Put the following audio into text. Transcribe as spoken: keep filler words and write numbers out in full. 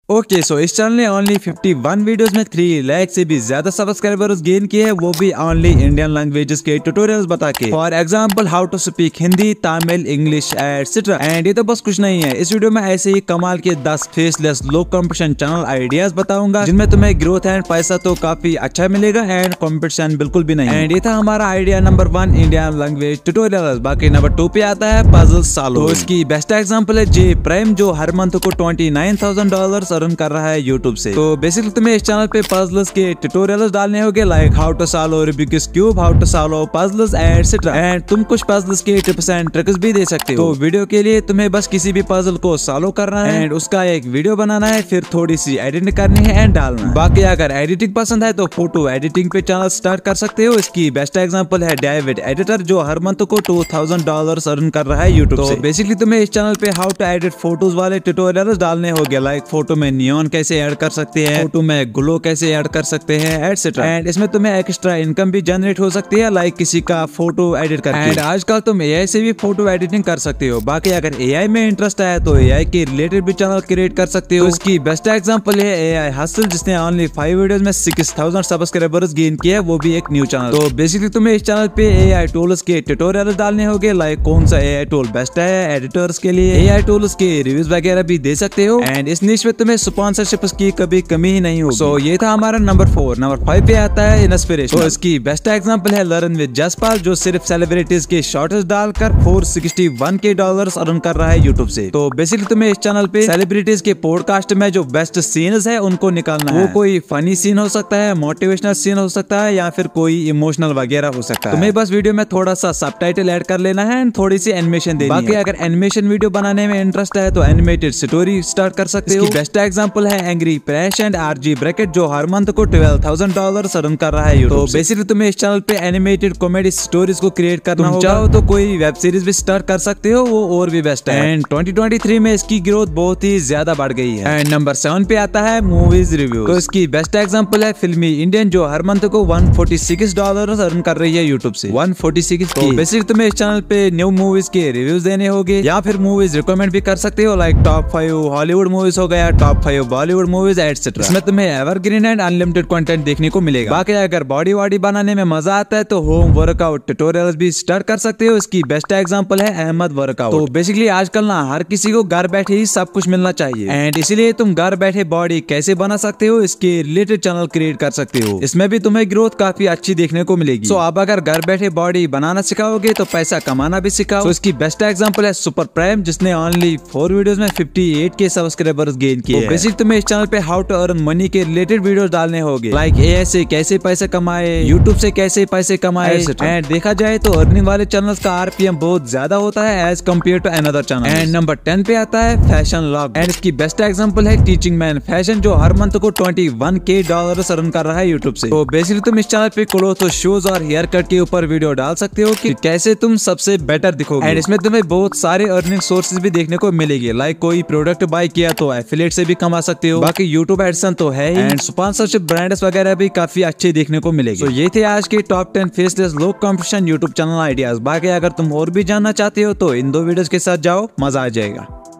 Okay so इस channel ने only इक्यावन वीडियोस में तीन लाख से भी ज्यादा सब्सक्राइबर्स गेन किए हैं, वो भी ओनली इंडियन लैंग्वेजेस के ट्यूटोरियल्स बता के। For example how to speak Hindi, Tamil, English etcetera. And ये तो बस कुछ नहीं है, इस वीडियो में ऐसे ही कमाल के दस faceless low competition channel ideas बताऊंगा जिनमें तुम्हें ग्रोथ एंड पैसा तो काफी अच्छा मिलेगा एंड कंपटीशन बिल्कुल भी नहीं। एंड ये था हमारा idea number one, Indian language tutorial. बाकी नंबर टू पे आता है पजल सॉल्व। तो इसकी बेस्ट एग्जाम्पल है जे प्राइम, जो हर मंथ को twenty nine thousand dollar earn कर रहा है यूट्यूब से। तो बेसिकली तुम्हें इस चैनल पे पजल्स के ट्यूटोरियल्स डालने होंगे, like how to solve Rubik's cube, how to solve puzzles etcetera. And तुम कुछ पजल्स के टिप्स एंड ट्रिक्स भी दे सकते हो। तो वीडियो के लिए तुम्हें बस किसी भी पजल को सॉल्व करना है एंड उसका एक वीडियो बनाना है, फिर थोड़ी सी एडिटिंग करनी है एंड डालना है। बाकी अगर एडिटिंग पसंद है तो फोटो एडिटिंग पे चैनल स्टार्ट कर सकते हो। इसकी बेस्ट एग्जांपल है डेविड एडिटर, जो हर मंथ को टू थाउजेंड डॉलर अर्न कर रहा है यूट्यूब से। बेसिकली तुम्हें इस चैनल पे हाउ टू एडिट फोटोज वाले ट्यूटोरियल्स डालने होंगे, लाइक फोटो में नियॉन कैसे ऐड कर सकते हैं, फोटो में ग्लो कैसे ऐड कर सकते हैं एटसेट्रा। एंड इसमें तुम्हें एक्स्ट्रा इनकम भी जनरेट हो सकती है, लाइक किसी का फोटो एडिट करके। एंड आजकल तुम एआई से भी फोटो एडिटिंग कर सकते हो। बाकी अगर एआई में इंटरेस्ट है तो एआई के रिलेटेड भी चैनल क्रिएट कर सकते हो। इसकी बेस्ट एग्जांपल है एआई हसल, जिसने ओनली फाइव वीडियोस में सिक्स थाउजेंड सब्सक्राइबर्स गेन किया, वो भी एक न्यू चैनल। तो बेसिकली तुम्हें इस चैनल पे एआई टूल्स के ट्यूटोरियल्स डालने होंगे, लाइक कौन सा एआई टूल बेस्ट है एडिटर्स के लिए, एआई टूल्स के रिव्यूज वगैरह भी दे सकते हो। एंड इस निश में तुम्हें स्पॉन्सरशिप्स की कभी कमी ही नहीं होगी। सो ये था हमारा नंबर फोर। नंबर फाइव पे आता है इंस्पिरेशन। तो इसकी बेस्ट एग्जांपल है लर्न विद जसपाल, जो सिर्फ सेलिब्रिटीज के शॉर्ट्स डालकर फोर सिक्सटी वन के डॉलर्स अर्न कर रहा है यूट्यूब से। तो बेसिकली तुम्हें इस चैनल पे सेलिब्रिटीज के पॉडकास्ट में जो बेस्ट सीन्स है उनको निकालना है। वो कोई फनी सीन हो सकता है, मोटिवेशनल सीन हो सकता है, या फिर कोई इमोशनल वगैरह हो सकता है। तुम्हें बस वीडियो में थोड़ा सा सबटाइटल ऐड कर लेना है एंड थोड़ी सी एनिमेशन देनी है। बाकी अगर एनिमेशन वीडियो बनाने में इंटरेस्ट है तो एनिमेटेड स्टोरी स्टार्ट कर सकते हो। बेस्ट एग्जांपल है angry Prash and RG bracket, जो हर मंथ को ट्वेल्व थाउजेंड डॉलर अर्न कर रहा है यूट्यूब। तो बेसिकली तुम्हें इस चैनल पे एनिमेटेड कॉमेडी स्टोरीज को क्रिएट करना होगा। चाहो तो कोई वेब सीरीज भी स्टार्ट कर सकते हो, वो और भी बेस्ट है। एंड ट्वेंटी ट्वेंटी थ्री में इसकी ग्रोथ बहुत ही ज्यादा बढ़ गई है। एंड नंबर सेवन पे आता है मूवीज रिव्यू। तो इसकी बेस्ट एग्जांपल है फिल्मी इंडियन, जो हर मंथ को one forty six dollar earn कर रही है यूट्यूब से। One forty six. तो बेसिकली तुम्हें इस चैनल पे न्यू मूवीज के रिव्यूज देने होंगे, या फिर मूवीज रिकमेंड भी कर सकते हो, like top five Hollywood movies हो गया, top five Bollywood movies etcetera. इसमें तुम्हें एवरग्रीन एंड अनलिमिटेड कंटेंट देखने को मिलेगा। बाकी अगर बॉडी वॉडी बनाने में मजा आता है तो होम वर्कआउट ट्यूटोरियल्स भी स्टार्ट कर सकते हो। इसकी बेस्ट एग्जांपल है अहमद वर्कआउट। तो बेसिकली आजकल ना हर किसी को घर बैठे ही सब कुछ मिलना चाहिए, एंड इसीलिए तुम घर बैठे बॉडी कैसे बना सकते हो इसके रिलेटेड चैनल क्रिएट कर सकते हो। इसमें भी तुम्हें ग्रोथ काफी अच्छी देखने को मिलेगी। सो अब अगर घर बैठे बॉडी बनाना सिखाओगे तो पैसा कमाना भी सिखाओ। तो इसकी बेस्ट एग्जांपल है सुपर प्राइम, जिसने ओनली फोर वीडियोस में fifty eight K subscribers gain किए। तो बेसिकली तुम्हें इस चैनल पे हाउ टू अर्न मनी के रिलेटेड वीडियोस डालने होंगे, लाइक एआई से कैसे पैसे कमाए, यूट्यूब से कैसे पैसे कमाए। एंड देखा जाए तो अर्निंग वाले चैनल्स का आरपीएम बहुत ज्यादा होता है as compared to another channel. And number ten पे आता है फैशन लॉग। एंड इसकी बेस्ट एग्जांपल है टीचिंग मैन फैशन, जो हर मंथ को twenty one K dollar earn कर रहा है यूट्यूब से। तो बेसिकली तुम इस चैनल पे क्लोथ और शूज और हेयर कट के ऊपर वीडियो डाल सकते हो कि कैसे तुम सबसे बेटर दिखोगे। एंड इसमें तुम्हें बहुत सारे अर्निंग सोर्सेज भी देखने को मिलेगी, लाइक कोई प्रोडक्ट बाय किया तो एफिलिएट से भी कमा सकते हो। बाकी यूट्यूब एडसेंस तो है ही, एंड स्पॉन्सरशिप ब्रांड्स वगैरह भी काफी अच्छे देखने को मिलेगी। तो ये थे आज के top ten faceless low competition YouTube channel ideas. बाकी अगर तुम और भी जानना चाहते हो तो इन दो वीडियोस के साथ जाओ, मजा आ जाएगा।